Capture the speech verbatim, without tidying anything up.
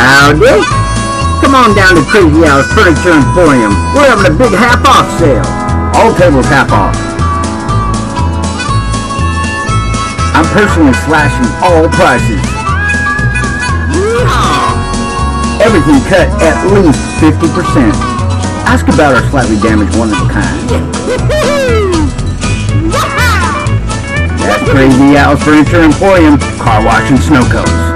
Howdy! Come on down to Crazy Al's Furniture Emporium. We're having a big half-off sale. All tables half off. I'm personally slashing all prices. Everything cut at least fifty percent. Ask about our slightly damaged one-of-a-kind. That's Crazy Al's Furniture Emporium, car wash and snow cones.